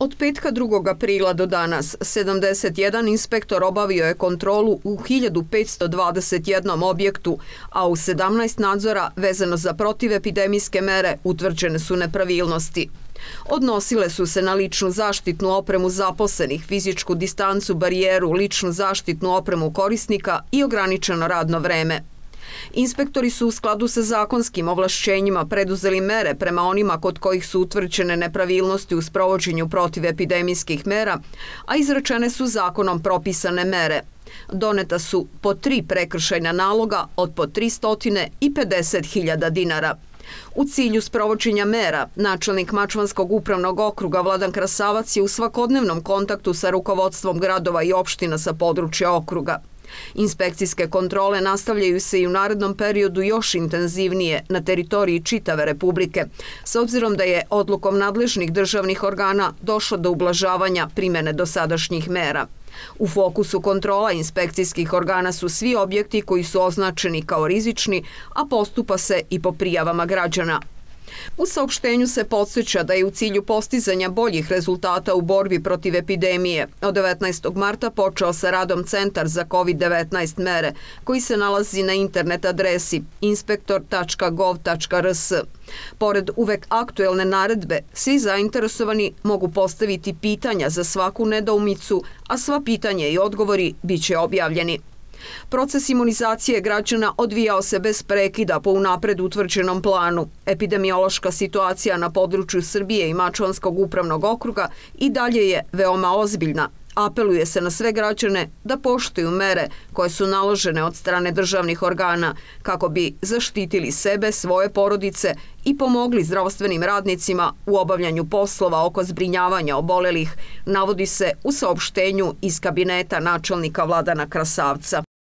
Od petka 2. aprila do danas 71 inspektor obavio je kontrolu u 1521 objektu, a u 17 nadzora vezano za protivepidemijske mere utvrđene su nepravilnosti. Odnosile su se na ličnu zaštitnu opremu zaposlenih, fizičku distancu, barijeru, ličnu zaštitnu opremu korisnika i ograničeno radno vreme. Inspektori su u skladu sa zakonskim ovlašćenjima preduzeli mere prema onima kod kojih su utvrđene nepravilnosti u sprovođenju protivepidemijskih mera, a izrečene su zakonom propisane mere. Doneta su po 3 prekršajna naloga od po 350.000 dinara. U cilju sprovođenja mera, načelnik Mačvanskog upravnog okruga Vladan Krasavac je u svakodnevnom kontaktu sa rukovodstvom gradova i opština sa područja okruga. Inspekcijske kontrole nastavljaju se i u narednom periodu još intenzivnije na teritoriji čitave Republike, s obzirom da je odlukom nadležnih državnih organa došlo do ublažavanja primene dosadašnjih mera. U fokusu kontrola inspekcijskih organa su svi objekti koji su označeni kao rizični, a postupa se i po prijavama građana. U saopštenju se podsjeća da je u cilju postizanja boljih rezultata u borbi protiv epidemije od 19. marta počeo sa radom Centar za COVID-19 mere, koji se nalazi na internet adresi inspektor.gov.rs. Pored uvek aktuelne naredbe, svi zainteresovani mogu postaviti pitanja za svaku nedoumicu, a sva pitanja i odgovori biće objavljeni. Proces imunizacije građana odvijao se bez prekida po unapred utvrđenom planu. Epidemiološka situacija na području Srbije i Mačvanskog upravnog okruga i dalje je veoma ozbiljna. Apeluje se na sve građane da poštuju mere koje su naložene od strane državnih organa kako bi zaštitili sebe, svoje porodice i pomogli zdravstvenim radnicima u obavljanju poslova oko zbrinjavanja obolelih, navodi se u saopštenju iz kabineta načelnika Vladana Krasavca.